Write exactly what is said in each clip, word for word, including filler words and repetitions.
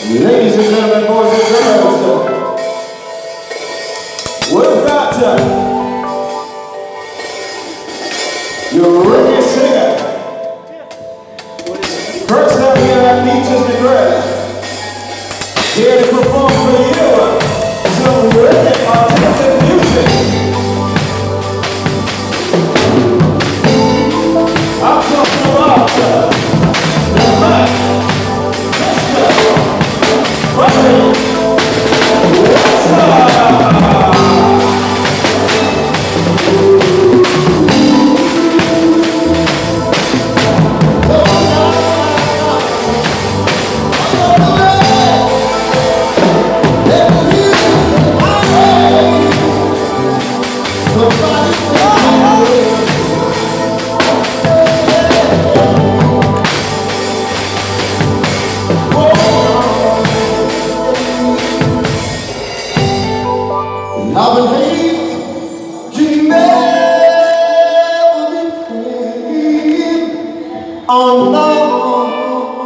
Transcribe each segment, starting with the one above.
Ladies and gentlemen, boys and girls, we've got uh, your reggae singer. First time here at Beaches the Great. Here to perform for you some reggae artistic music. I'm talking about uh, the Mike. I believe you never be free. Oh no.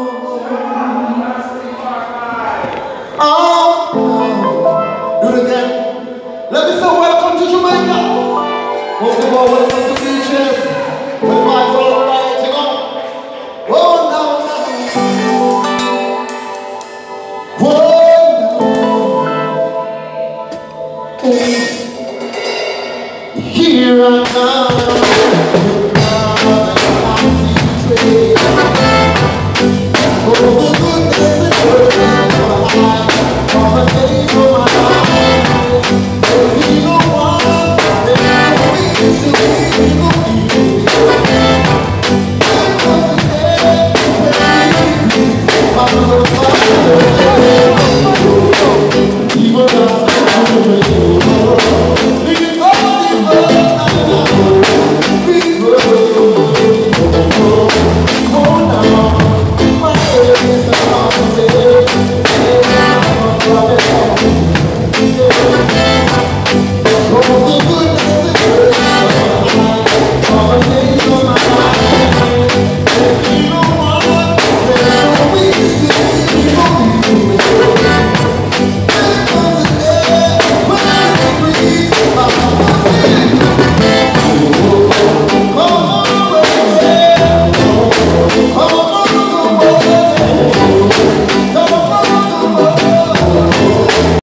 Oh no. Do it again. Let me say welcome to Jamaica. Most of all, welcome to